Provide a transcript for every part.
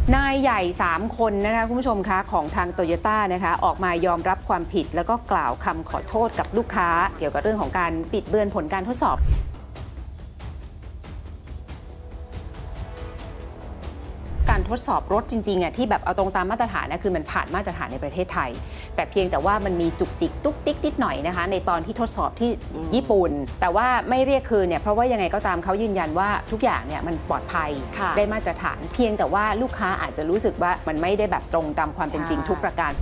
นายใหญ่3คนนะคะคุณผู้ชมคะของทางโตโยต้านะคะออกมายอมรับความผิดแล้วก็กล่าวคำขอโทษกับลูกค้าเกี่ยวกับเรื่องของการบิดเบือนผลการทดสอบการทดสอบรถจริงๆที่แบบเอาตรงตามมาตรฐานนะคือมันผ่านมาตรฐานในประเทศไทยแต่เพียงแต่ว่ามันมีจุกจิกตุ๊กติ๊กนิดหน่อยนะคะในตอนที่ทดสอบที่ญี่ปุ่นแต่ว่าไม่เรียกคืนเนี่ยเพราะว่ายังไงก็ตามเขายืนยันว่าทุกอย่างเนี่ยมันปลอดภัยได้มาตรฐานเพียงแต่ว่าลูกค้าอาจจะรู้สึกว่ามันไม่ได้แบบตรงตามความเป็นจริงทุกประการ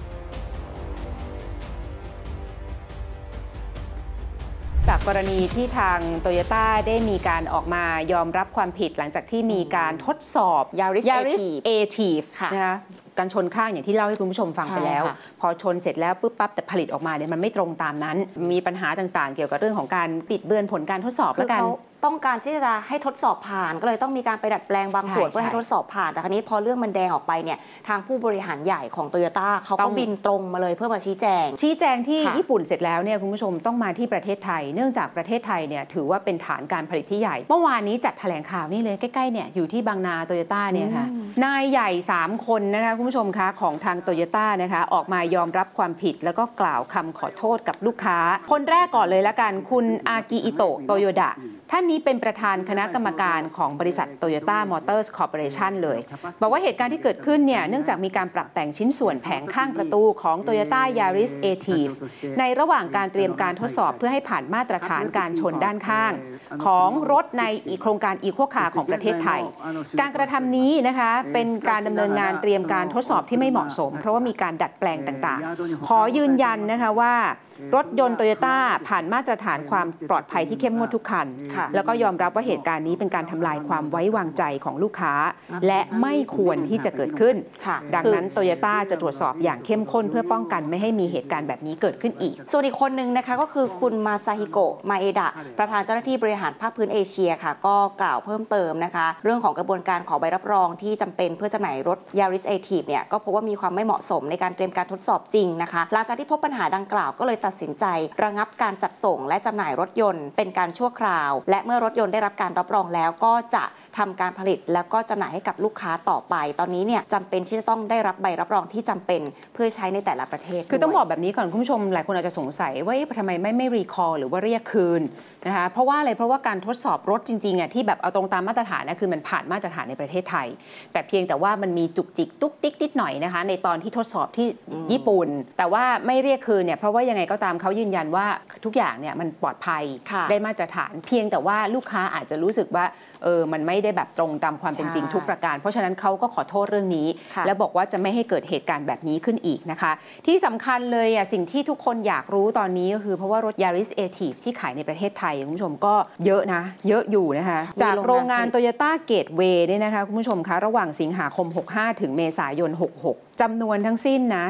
จากกรณีที่ทางโตโยต้าได้มีการออกมายอมรับความผิดหลังจากที่มีการทดสอบ Yaris Active นะคะการชนข้างอย่างที่เล่าให้คุณผู้ชมฟังไปแล้วพอชนเสร็จแล้วปุ๊บปั๊บแต่ผลิตออกมาเนี่ยมันไม่ตรงตามนั้นมีปัญหาต่างๆเกี่ยวกับเรื่องของการบิดเบือนผลการทดสอบแล้วกันต้องการที่จะให้ทดสอบผ่านก็เลยต้องมีการไปดัดแปลงบางส่วนเพื่อให้ทดสอบผ่านแต่คราวนี้พอเรื่องมันแดงออกไปเนี่ยทางผู้บริหารใหญ่ของโตโยต้าเขาก็บินตรงมาเลยเพื่อมาชี้แจงที่ญี่ปุ่นเสร็จแล้วเนี่ยคุณผู้ชมต้องมาที่ประเทศไทยเนื่องจากประเทศไทยเนี่ยถือว่าเป็นฐานการผลิตที่ใหญ่เมื่อวานนี้จัดแถลงข่าวนี่เลยใกล้ๆเนี่ยอยู่ที่บางนาโตโยต้าเนี่ยค่ะนายใหญ่3คนนะคะคุณผู้ชมคะของทางโตโยต้านะคะออกมายอมรับความผิดแล้วก็กล่าวคำขอโทษกับลูกค้าคนแรกก่อนเลยละกันคุณอากิอิโตะโตโยดะท่านนี้เป็นประธานคณะกรรมการของบริษัท Toyota Motors Corporation เลยบอกว่าเหตุการณ์ที่เกิดขึ้นเนี่ยเนื่องจากมีการปรับแต่งชิ้นส่วนแผงข้างประตูของ Toyota Yaris Active ในระหว่างการเตรียมการทดสอบเพื่อให้ผ่านมาตรฐานการชนด้านข้างของรถในโครงการ Eco Car ของประเทศไทยการกระทำนี้นะคะเป็นการดำเนินงานเตรียมการทดสอบที่ไม่เหมาะสมเพราะว่ามีการดัดแปลงต่างๆขอยืนยันนะคะว่ารถยนต์โตโยต้าผ่านมาตรฐานความปลอดภัยที่เข้มงวดทุกคันแล้วก็ยอมรับว่าเหตุการณ์นี้เป็นการทำลายความไว้วางใจของลูกค้าและไม่ควรที่จะเกิดขึ้นดังนั้นโตโยต้าจะตรวจสอบอย่างเข้มข้นเพื่อป้องกันไม่ให้มีเหตุการณ์แบบนี้เกิดขึ้นอีกส่วนอีกคนนึงนะคะก็คือคุณมาซาฮิโกะมาเอดะประธานเจ้าหน้าที่บริหารภาคพื้นเอเชียค่ะก็กล่าวเพิ่มเติมนะคะเรื่องของกระบวนการขอใบรับรองที่จำเป็นเพื่อจำหน่ายรถ Yaris Active เนี่ยก็พบว่ามีความไม่เหมาะสมในการเตรียมการทดสอบจริงนะคะหลังจากที่พบปัญหาดังกล่าวก็เลยตัดสินใจระงับการจัดส่งและจำหน่ายรถยนต์เป็นการชั่วคราวและเมื่อรถยนต์ได้รับการรับรองแล้วก็จะทำการผลิตแล้วก็จำหน่ายให้กับลูกค้าต่อไปตอนนี้เนี่ยจำเป็นที่จะต้องได้รับใบรับรองที่จำเป็นเพื่อใช้ในแต่ละประเทศคือต้องบอกแบบนี้ก่อนคุณผู้ชมหลายคนอาจจะสงสัยว่าทำไมไม่รีคอลหรือว่าเรียกคืนนะคะเพราะว่าอะไรเพราะว่าการทดสอบรถจริงๆที่แบบเอาตรงตามมาตรฐานนะคือมันผ่านมาตรฐานในประเทศไทยแต่เพียงแต่ว่ามันมีจุกจิกตุ๊กติ๊กนิดหน่อยนะคะในตอนที่ทดสอบที่ญี่ปุ่นแต่ว่าไม่เรียกคืนเนี่ยเพราะว่ายังไงก็ตามเขายืนยันว่าทุกอย่างเนี่ยมันปลอดภัยได้มาตรฐานเพียงแต่ว่าลูกค้าอาจจะรู้สึกว่ามันไม่ได้แบบตรงตามความเป็นจริงทุกประการเพราะฉะนั้นเขาก็ขอโทษเรื่องนี้และบอกว่าจะไม่ให้เกิดเหตุการณ์แบบนี้ขึ้นอีกนะคะที่สำคัญเลยสิ่งที่ทุกคนอยากรู้ตอนนี้ก็คือเพราะว่ารถ Yaris Active ที่ขายในประเทศไทยคุณผู้ชมก็เยอะนะเยอะอยู่นะคะจากโรงงาน Toyota Gateway เนี่ยนะคะคุณผู้ชมคะระหว่างสิงหาคม65ถึงเมษายน66จำนวนทั้งสิ้นนะ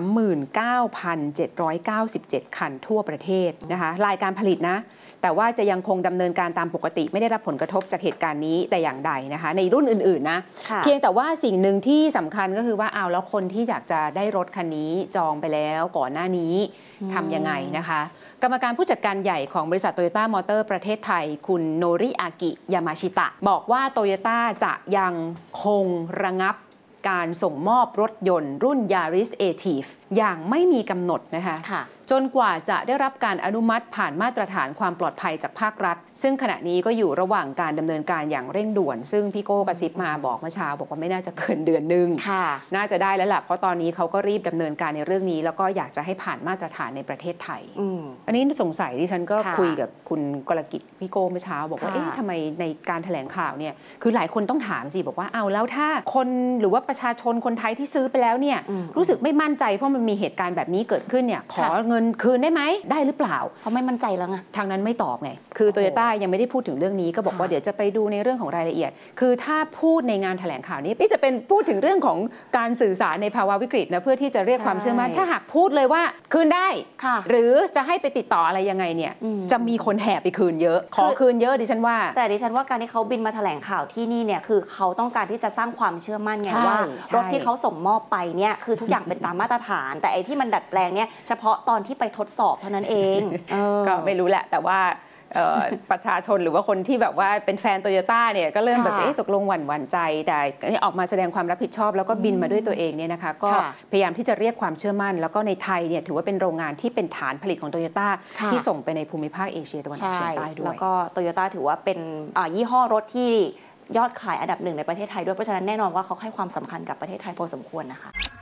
39,797 คันทั่วประเทศนะคะรายการผลิตนะแต่ว่าจะยังคงดำเนินการตามปกติไม่ได้รับผลกระทบจากเหตุการณ์นี้แต่อย่างใดนะคะในรุ่นอื่นๆนะเพียงแต่ว่าสิ่งหนึ่งที่สำคัญก็คือว่าเอาแล้วคนที่อยากจะได้รถคันนี้จองไปแล้วก่อนหน้านี้ทำยังไงนะคะกรรมการผู้จัดการใหญ่ของบริษัทโตโยต้ามอเตอร์ประเทศไทยคุณโนริอากิยามาชิตะบอกว่าโตโยต้าจะยังคงระงับการส่งมอบรถยนต์รุ่น Yaris Active อย่างไม่มีกำหนดนะคะจนกว่าจะได้รับการอนุมัติผ่านมาตรฐานความปลอดภัยจากภาครัฐซึ่งขณะนี้ก็อยู่ระหว่างการดำเนินการอย่างเร่งด่วนซึ่งพี่โก้กระซิบมาบอกเมื่อเช้าบอกว่าไม่น่าจะเกินเดือนนึงน่าจะได้แล้วล่ะเพราะตอนนี้เขาก็รีบดำเนินการในเรื่องนี้แล้วก็อยากจะให้ผ่านมาตรฐานในประเทศไทยอันนี้สงสัยดิฉันก็คุยกับคุณกรกิจพี่โก้เมื่อเช้าบอกว่าเอ๊ะทำไมในการแถลงข่าวเนี่ยคือหลายคนต้องถามสิบอกว่าเอาแล้วถ้าคนหรือว่าประชาชนคนไทยที่ซื้อไปแล้วเนี่ยรู้สึกไม่มั่นใจเพราะมันมีเหตุการณ์แบบนี้เกิดขึ้นเนี่ยขอเงินคืนได้ไหมได้หรือเปล่าเพราะไม่มั่นใจแล้วไงทางนั้นไม่ตอบไงคือโตโยต้ายังไม่ได้พูดถึงเรื่องนี้ก็บอกว่าเดี๋ยวจะไปดูในเรื่องของรายละเอียดคือถ้าพูดในงานแถลงข่าวนี้พี่จะเป็นพูดถึงเรื่องของการสื่อสารในภาวะวิกฤตนะเพื่อที่จะเรียกความเชื่อมั่นถ้าหากพูดเลยว่าคืนได้หรือจะให้ไปติดต่ออะไรยังไงเนี่ยจะมีคนแห่ไปคืนเยอะขอคืนเยอะดิฉันว่าแต่ดิฉันว่าการที่เขาบินมาแถลงข่าวที่นี่เนี่ยคือเขาต้องการที่จะสร้างความเชื่อมั่นไงว่ารถที่เขาส่งมอบไปเนี่ยคือทุกอย่างเป็นตามมาตรฐานแต่ไอ้ที่มันดัดแปลงเนี่ยเฉพาะตอนที่ไปทดสอบเท่านั้นเองก็ไม่รู้แหละแต่ว่าประชาชนหรือว่าคนที่แบบว่าเป็นแฟนโตโยต้าเนี่ยก็เริ่มแบบตกลงหวั่นใจแต่ออกมาแสดงความรับผิดชอบแล้วก็บินมาด้วยตัวเองเนี่ยนะคะก็พยายามที่จะเรียกความเชื่อมั่นแล้วก็ในไทยเนี่ยถือว่าเป็นโรงงานที่เป็นฐานผลิตของโตโยต้าที่ส่งไปในภูมิภาคเอเชียตะวันออกเฉียงใต้ด้วยแล้วก็โตโยต้าถือว่าเป็นยี่ห้อรถที่ยอดขายอันดับ 1ในประเทศไทยด้วยเพราะฉะนั้นแน่นอนว่าเขาให้ความสำคัญกับประเทศไทยพอสมควรนะคะ